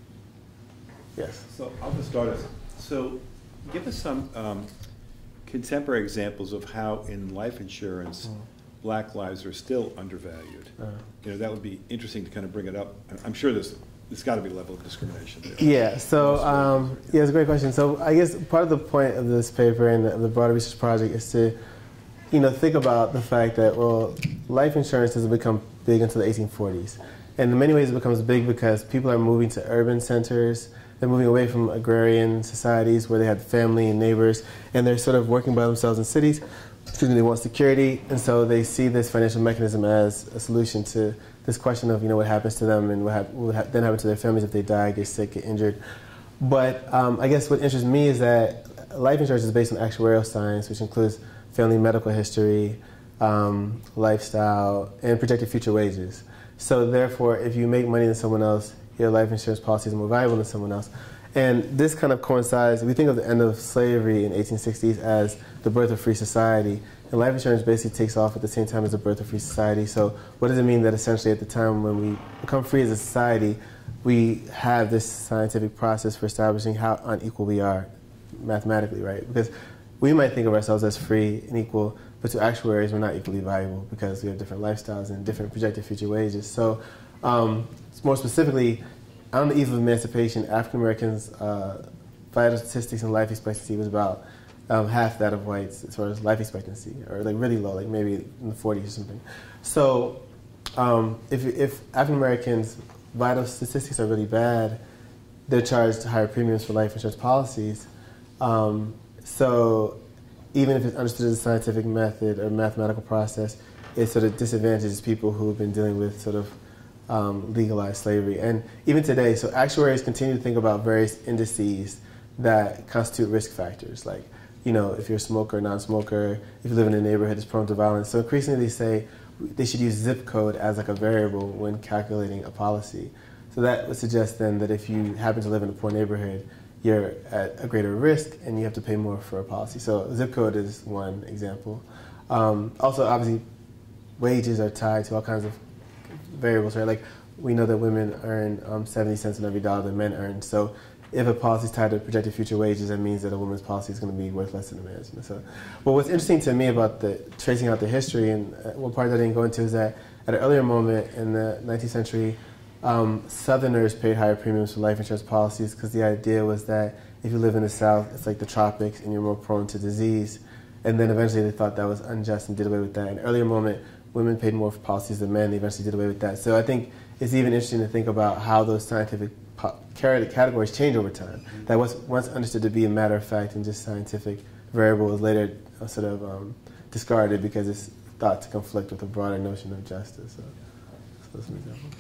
yes. So I'll just start us. So give us some um, contemporary examples of how in life insurance mm. black lives are still undervalued. Uh, you know, that would be interesting to kind of bring it up. I'm sure there's there's got to be a level of discrimination there. Yeah, so um, yeah, it's a great question. So I guess part of the point of this paper and the, the broader research project is to, you know, think about the fact that, well, life insurance doesn't become big until the eighteen forties. And in many ways it becomes big because people are moving to urban centers. They're moving away from agrarian societies where they had family and neighbors, and they're sort of working by themselves in cities. Excuse me, they want security, and so they see this financial mechanism as a solution to this question of, you know, what happens to them and what, ha what ha then happens to their families if they die, get sick, get injured. But um, I guess what interests me is that life insurance is based on actuarial science, which includes family medical history, um, lifestyle, and projected future wages. So therefore, if you make money than someone else, your life insurance policy is more valuable than someone else. And this kind of coincides, we think of the end of slavery in the eighteen sixties as the birth of free society. And life insurance basically takes off at the same time as the birth of free society. So what does it mean that essentially at the time when we become free as a society, we have this scientific process for establishing how unequal we are mathematically, right? Because we might think of ourselves as free and equal, but to actuaries we're not equally valuable because we have different lifestyles and different projected future wages. So um, more specifically, on the eve of emancipation, African Americans' uh, vital statistics and life expectancy was about um, half that of whites as far as life expectancy, or like really low, like maybe in the forties or something. So um, if, if African Americans' vital statistics are really bad, they're charged higher premiums for life insurance policies. Um, so even if it's understood as a scientific method or mathematical process, it sort of disadvantages people who have been dealing with sort of um, legalize slavery. And even today, so actuaries continue to think about various indices that constitute risk factors, like, you know, if you're a smoker, non-smoker, if you live in a neighborhood that's prone to violence. So increasingly they say they should use zip code as like a variable when calculating a policy. So that would suggest then that if you happen to live in a poor neighborhood, you're at a greater risk and you have to pay more for a policy. So zip code is one example. Um, also, obviously, wages are tied to all kinds of variables, right? Like, we know that women earn um, seventy cents on every dollar that men earn. So if a policy is tied to projected future wages, that means that a woman's policy is going to be worth less than a man's. So, but what's interesting to me about the tracing out the history, and one part that I didn't go into, is that at an earlier moment in the nineteenth century, um, Southerners paid higher premiums for life insurance policies because the idea was that if you live in the South, it's like the tropics and you're more prone to disease. And then eventually they thought that was unjust and did away with that. In an earlier moment, women paid more for policies than men. They eventually did away with that. So I think it's even interesting to think about how those scientific categories change over time. That was once understood to be a matter of fact and just scientific variable was later sort of um, discarded because it's thought to conflict with a broader notion of justice. So, so those are examples.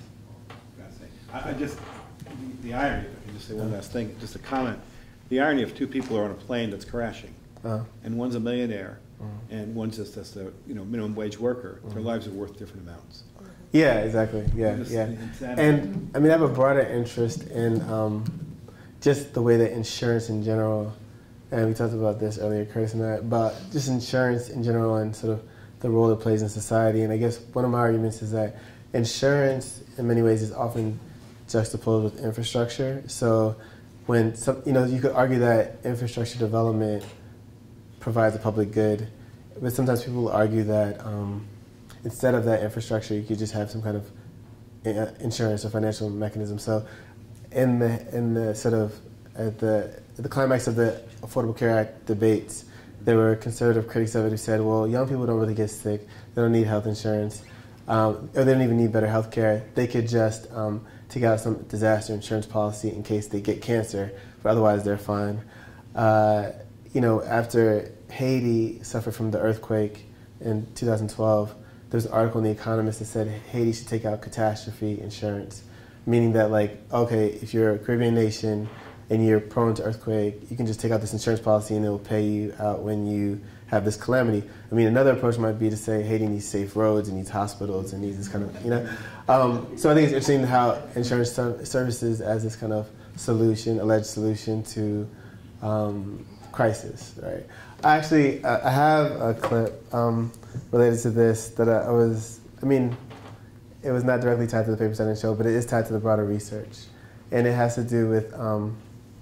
I, I just, the, the irony, if I can just say one last thing, just a comment. The irony of two people are on a plane that's crashing, uh-huh. and one's a millionaire, uh-huh. and one's just, just a you know minimum wage worker. Uh-huh. Their lives are worth different amounts. Yeah, exactly. Yeah, just, yeah. And I mean, I have a broader interest in um, just the way that insurance in general, and we talked about this earlier, Curtis and I, about just insurance in general and sort of the role it plays in society. And I guess one of my arguments is that insurance, in many ways, is often juxtaposed with infrastructure. So when some, you know, you could argue that infrastructure development provides a public good, but sometimes people argue that um, instead of that infrastructure, you could just have some kind of insurance or financial mechanism. So in the in the sort of at the at the climax of the Affordable Care Act debates, there were conservative critics of it who said, well, young people don't really get sick, they don't need health insurance, um, or they don't even need better health care. They could just um, take out some disaster insurance policy in case they get cancer, but otherwise they're fine. Uh, you know, after Haiti suffered from the earthquake in two thousand twelve, there was an article in The Economist that said Haiti should take out catastrophe insurance, meaning that, like, okay, if you're a Caribbean nation and you're prone to earthquake, you can just take out this insurance policy and it will pay you out when you have this calamity. I mean, another approach might be to say Haiti needs safe roads and needs hospitals and needs this kind of, you know. Um, so I think it's interesting how insurance services as this kind of solution, alleged solution to um, crisis, right? I actually, I have a clip um, related to this that I, I was, I mean, it was not directly tied to the papers I didn't show, but it is tied to the broader research. And it has to do with um,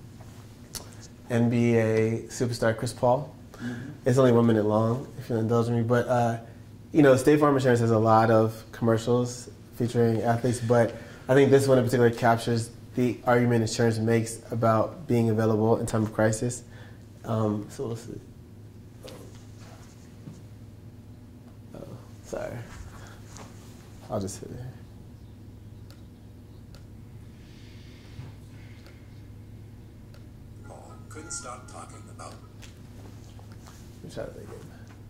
N B A superstar Chris Paul. Mm-hmm. It's only one minute long, if you'll indulge me. But, uh, you know, State Farm Insurance has a lot of commercials featuring athletes, but I think this one in particular captures the argument insurance makes about being available in time of crisis. Um, so we'll see. Oh, sorry. I'll just sit there. Couldn't stop talking about. Let me try that again.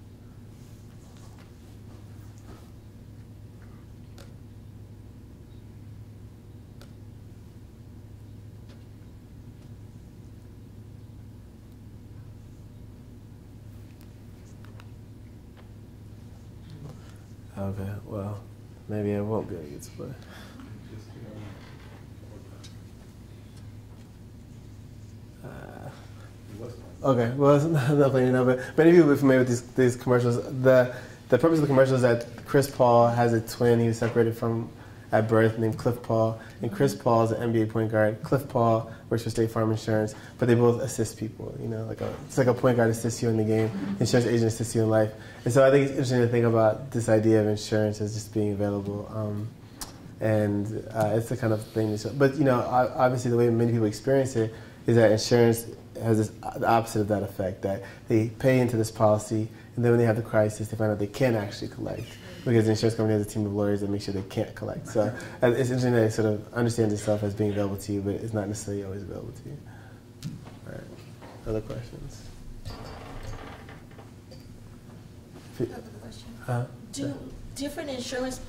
Okay, well, maybe I won't be able to get to play. Okay, well, it's not playing now, but many people will be familiar with these, these commercials. The the purpose of the commercial is that Chris Paul has a twin he was separated from at birth named Cliff Paul, and Chris Paul is an N B A point guard. Cliff Paul works for State Farm Insurance, but they both assist people. You know, like a, it's like a point guard assists you in the game, insurance agent assists you in life. And so I think it's interesting to think about this idea of insurance as just being available. Um, and uh, it's the kind of thing. That, but you know, obviously the way many people experience it is that insurance has this, the opposite of that effect, that they pay into this policy, and then when they have the crisis, they find out they can't actually collect because the insurance company has a team of lawyers that make sure they can't collect. So it's interesting that it sort of understands itself as being available to you, but it's not necessarily always available to you. All right. Other questions? I have a question. Uh, Do different insurance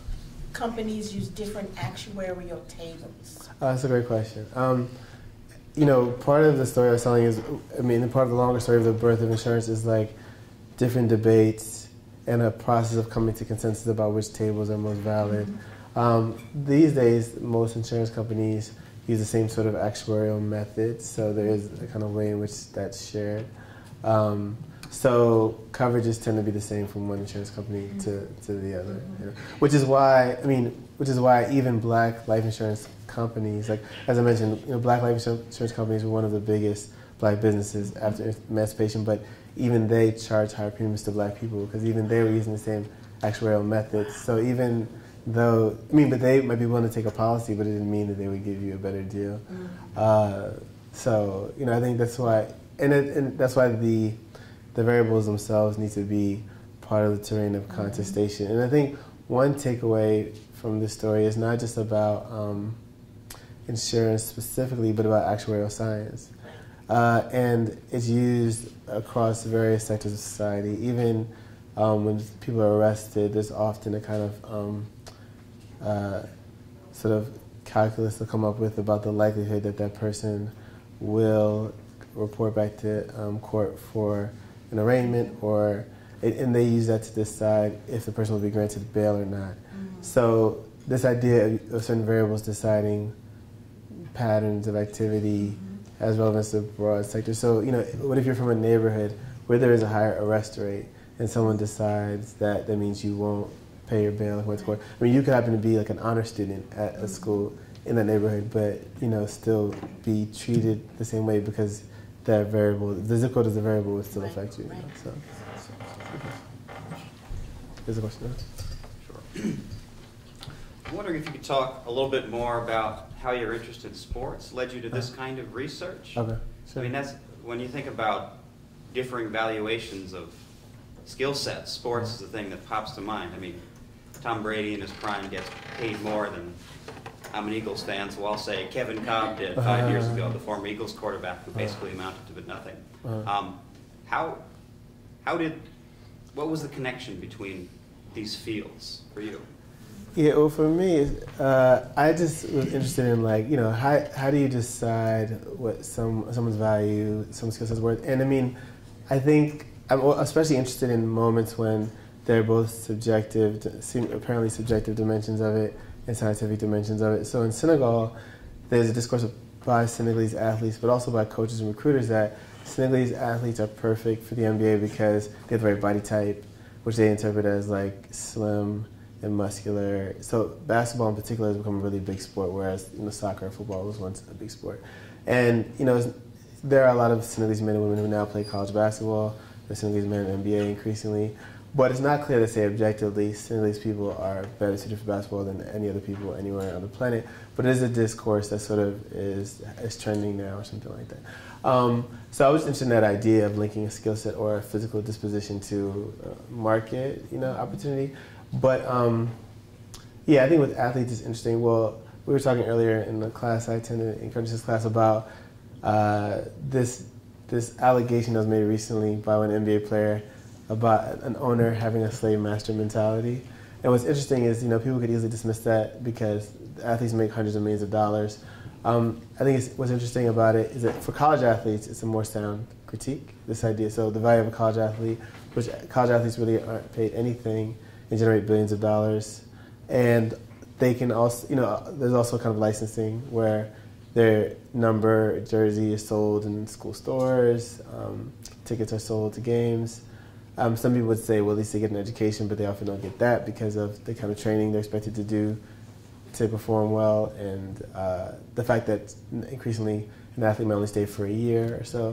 companies use different actuarial tables? Uh, that's a great question. Um, you know, part of the story I was telling is, I mean, part of the longer story of the birth of insurance is like different debates and a process of coming to consensus about which tables are most valid. Mm-hmm. um, these days, most insurance companies use the same sort of actuarial methods, so there is a kind of way in which that's shared. Um, so coverages tend to be the same from one insurance company to, to the other, you know? Which is why, I mean, which is why even black life insurance companies, like as I mentioned, you know, black life insurance companies were one of the biggest black businesses after emancipation, but even they charge higher premiums to black people because even they were using the same actuarial methods. So even though, I mean, but they might be willing to take a policy, but it didn't mean that they would give you a better deal. Mm-hmm. uh, so, you know, I think that's why, and, it, and that's why the the variables themselves need to be part of the terrain of contestation. Mm-hmm. And I think one takeaway from this story is not just about um, insurance specifically, but about actuarial science. Uh, and it's used across various sectors of society. Even um, when people are arrested, there's often a kind of um, uh, sort of calculus to come up with about the likelihood that that person will report back to um, court for an arraignment, or and they use that to decide if the person will be granted bail or not. Mm-hmm. So this idea of certain variables deciding patterns of activity mm-hmm. has relevance to broad sectors. So, you know, what if you're from a neighborhood where there is a higher arrest rate and someone decides that that means you won't pay your bail and went to court? I mean, you could happen to be like an honor student at a school in that neighborhood, but, you know, still be treated the same way because that variable, the zip code is a variable would still affect you. you know, so. There's a question there? Sure. I'm wondering if you could talk a little bit more about how your interest in sports led you to this kind of research. Okay, sure. I mean, that's when you think about differing valuations of skill sets, sports is the thing that pops to mind. I mean, Tom Brady in his prime gets paid more than, I'm an Eagles fan, so I'll say Kevin Cobb did five uh, years ago, the former Eagles quarterback who basically amounted to nothing. Uh, um, how, how did, what was the connection between these fields for you? Yeah, well, for me, uh, I just was interested in, like, you know, how how do you decide what some someone's value, some skill set's worth? And I mean, I think I'm especially interested in moments when they're both subjective, apparently subjective dimensions of it and scientific dimensions of it. So in Senegal, there's a discourse by Senegalese athletes, but also by coaches and recruiters, that Senegalese athletes are perfect for the N B A because they have the right body type, which they interpret as like slim and muscular. So basketball in particular has become a really big sport, whereas, you know, soccer and football was once a big sport. And, you know, there are a lot of Senegalese men and women who now play college basketball. There's Senegalese men in the N B A increasingly. But it's not clear to say objectively Senegalese people are better suited for basketball than any other people anywhere on the planet. But it is a discourse that sort of is, is trending now or something like that. Um, so I was interested in that idea of linking a skill set or a physical disposition to uh, market, you know, opportunity. But um, yeah, I think with athletes it's interesting. Well, we were talking earlier in the class I attended, in Curtis's class, about uh, this this allegation that was made recently by an N B A player about an owner having a slave master mentality. And what's interesting is, you know, people could easily dismiss that because athletes make hundreds of millions of dollars. Um, I think it's, what's interesting about it is that for college athletes, it's a more sound critique, this idea. So the value of a college athlete, which college athletes really aren't paid anything and generate billions of dollars. And they can also, you know, there's also kind of licensing where their number jersey is sold in school stores, um, tickets are sold to games. Um, some people would say, well, at least they get an education, but they often don't get that because of the kind of training they're expected to do to perform well, and uh, the fact that increasingly an athlete might only stay for a year or so.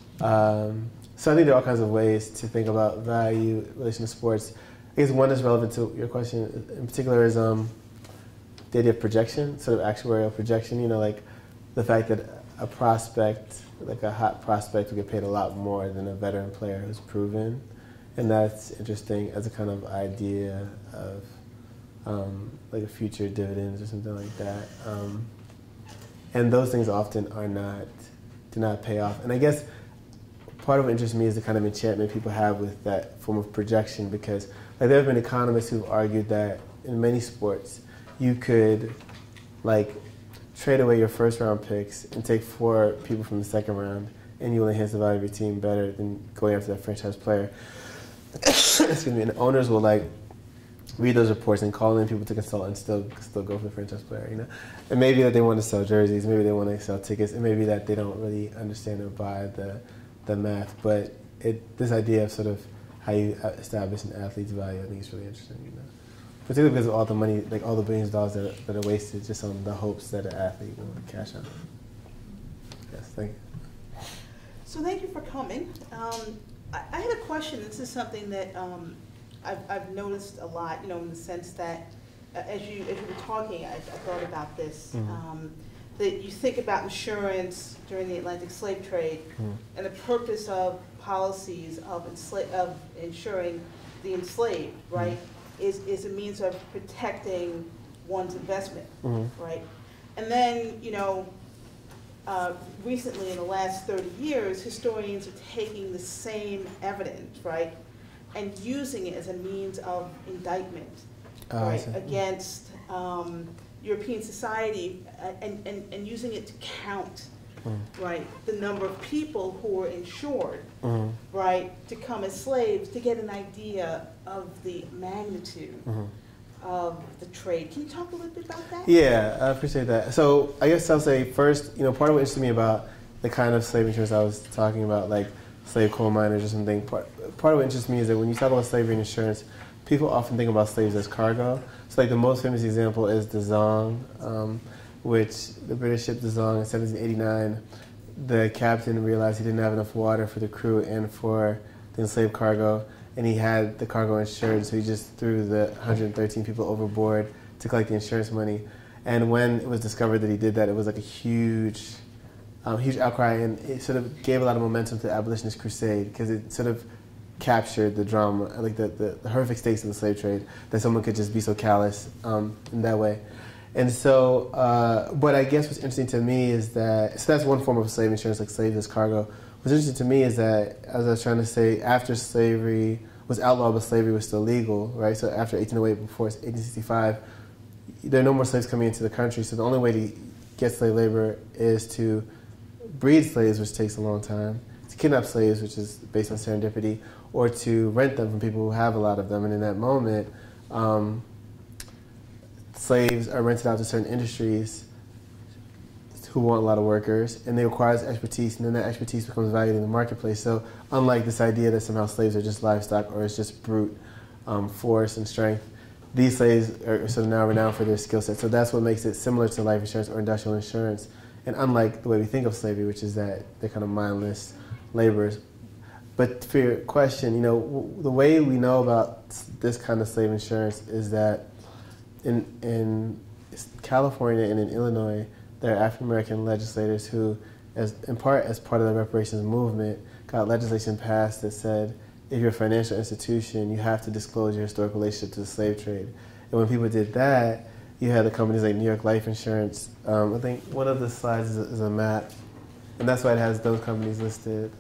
Um, so I think there are all kinds of ways to think about value in relation to sports. I guess one that's relevant to your question in particular is um, the idea of projection, sort of actuarial projection. You know, like the fact that a prospect, like a hot prospect, will get paid a lot more than a veteran player who's proven. And that's interesting as a kind of idea of um, like a future dividends or something like that. Um, and those things often are not, do not pay off. And I guess part of what interests me is the kind of enchantment people have with that form of projection, because like there have been economists who've argued that in many sports, you could like trade away your first round picks and take four people from the second round, and you will enhance the value of your team better than going after that franchise player. Excuse me. And owners will like read those reports and call in people to consult and still still go for the franchise player, you know. And maybe that they want to sell jerseys, maybe they want to sell tickets, and maybe that they don't really understand or buy the the math. But it this idea of sort of how you establish an athlete's value, I think is really interesting, you know. Particularly because of all the money, like all the billions of dollars that are, that are wasted just on the hopes that an athlete will cash out. Yes, thank you. So thank you for coming. Um, I, I had a question. This is something that um, I've, I've noticed a lot, you know, in the sense that uh, as you as you were talking, I, I thought about this. Mm-hmm. um, that you think about insurance during the Atlantic slave trade, mm-hmm. and the purpose of policies of, ensla of insuring the enslaved, right? Mm-hmm. Is, is a means of protecting one's investment, mm-hmm. right? And then, you know, uh, recently in the last thirty years, historians are taking the same evidence, right, and using it as a means of indictment, uh, right, against um, European society, and, and, and using it to count, mm-hmm. right, the number of people who were insured, mm-hmm. right, to come as slaves, to get an idea of the magnitude mm-hmm. of the trade. Can you talk a little bit about that? Yeah, I appreciate that. So I guess I'll say first, you know, part of what interested me about the kind of slave insurance I was talking about, like slave coal miners or something, part, part of what interests me is that when you talk about slavery and insurance, people often think about slaves as cargo. So like the most famous example is the Zong, um, which the British ship the Zong in seventeen eighty-nine. The captain realized he didn't have enough water for the crew and for the enslaved cargo, and he had the cargo insured, so he just threw the one hundred thirteen people overboard to collect the insurance money. And when it was discovered that he did that, it was like a huge, um, huge outcry, and it sort of gave a lot of momentum to the abolitionist crusade, because it sort of captured the drama, like the, the, the horrific stakes of the slave trade, that someone could just be so callous um, in that way. And so, uh, what I guess what's interesting to me is that, so that's one form of slave insurance, like slaves as cargo. What's interesting to me is that, as I was trying to say, after slavery was outlawed, but slavery was still legal, right? So after eighteen oh eight, before eighteen sixty-five, there are no more slaves coming into the country, so the only way to get slave labor is to breed slaves, which takes a long time, to kidnap slaves, which is based on serendipity, or to rent them from people who have a lot of them. And in that moment, um, slaves are rented out to certain industries who want a lot of workers, and they require expertise, and then that expertise becomes valued in the marketplace. So unlike this idea that somehow slaves are just livestock or it's just brute um, force and strength, these slaves are sort of now renowned for their skill set. So that's what makes it similar to life insurance or industrial insurance, and unlike the way we think of slavery, which is that they're kind of mindless laborers. But for your question, you know, w the way we know about this kind of slave insurance is that in, in California and in Illinois, there are African American legislators who, as in part as part of the reparations movement, got legislation passed that said, if you're a financial institution, you have to disclose your historic relationship to the slave trade. And when people did that, you had the companies like New York Life Insurance. Um, I think one of the slides is a, is a map, and that's why it has those companies listed.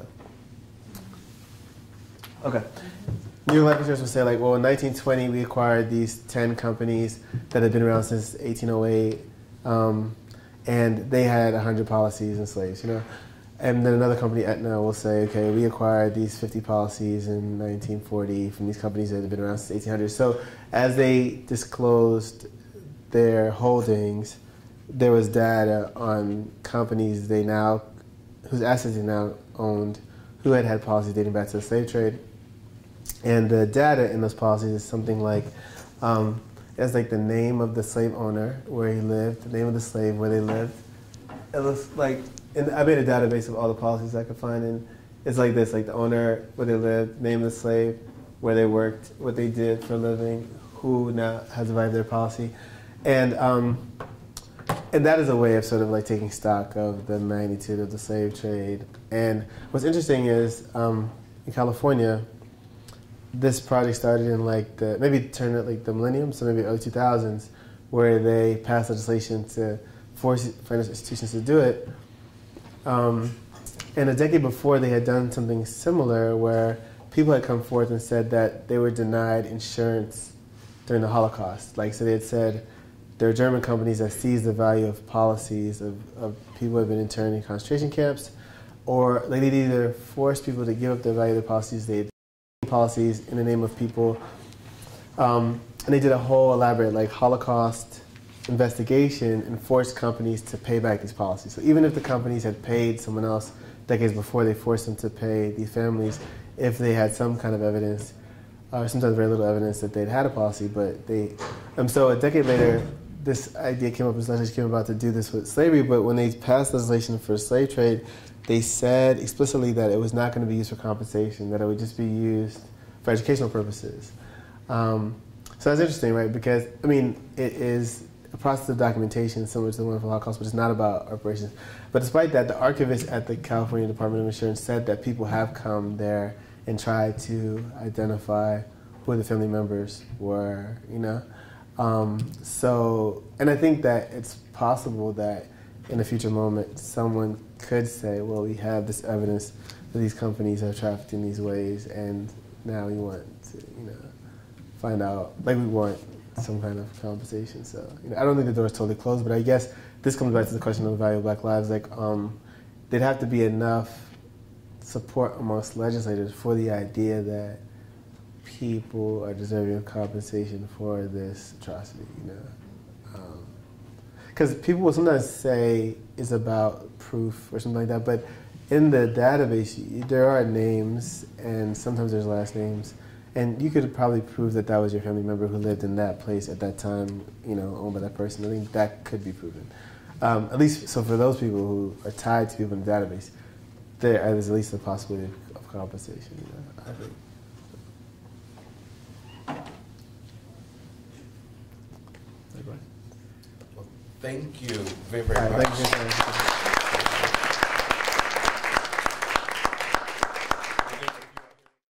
Uh, okay. New York Life Insurance would say, like, well, in nineteen twenty, we acquired these ten companies that had been around since eighteen oh eight, um, and they had one hundred policies and slaves, you know? And then another company, Aetna, will say, okay, we acquired these fifty policies in nineteen forty from these companies that had been around since eighteen hundred. So as they disclosed their holdings, there was data on companies they now, whose assets they now owned, who had had policies dating back to the slave trade. And the data in those policies is something like, um, it's like the name of the slave owner, where he lived, the name of the slave, where they lived. It looks like, and I made a database of all the policies I could find, and it's like this, like the owner, where they lived, name of the slave, where they worked, what they did for a living, who now has survived their policy. And, um, and that is a way of sort of like taking stock of the magnitude of the slave trade. And what's interesting is, um, in California, this project started in like the, maybe turn it like the millennium, so maybe early two thousands, where they passed legislation to force financial institutions to do it. Um, and a decade before, they had done something similar where people had come forth and said that they were denied insurance during the Holocaust. Like, so they had said there are German companies that seized the value of policies of, of people who have been interned in concentration camps, or like they'd either force people to give up their value of the policies, they'd policies in the name of people. Um, and they did a whole elaborate like Holocaust investigation and forced companies to pay back these policies. So even if the companies had paid someone else decades before, they forced them to pay these families if they had some kind of evidence, or uh, sometimes very little evidence that they'd had a policy, but they, um, so a decade later, this idea came up, this legislation came about to do this with slavery, but when they passed legislation for slave trade, they said explicitly that it was not going to be used for compensation, that it would just be used for educational purposes. Um, so that's interesting, right? Because, I mean, it is a process of documentation similar to the one for the Holocaust, but it's not about reparations. But despite that, the archivist at the California Department of Insurance said that people have come there and tried to identify who the family members were, you know? Um, so, and I think that it's possible that in a future moment, someone could say, well, we have this evidence that these companies have trafficked in these ways, and now we want to, you know, find out, like we want some kind of compensation. So, you know, I don't think the door is totally closed, but I guess this comes back to the question of the value of Black lives. Like, um, there'd have to be enough support amongst legislators for the idea that people are deserving of compensation for this atrocity, you know. Because um, people will sometimes say it's about proof or something like that, but in the database, there are names, and sometimes there's last names, and you could probably prove that that was your family member who lived in that place at that time, you know, owned by that person. I think that could be proven. Um, at least, so for those people who are tied to people in the database, there is at least a possibility of compensation, you know, I think. Well, thank you very, very All right, much. thank you.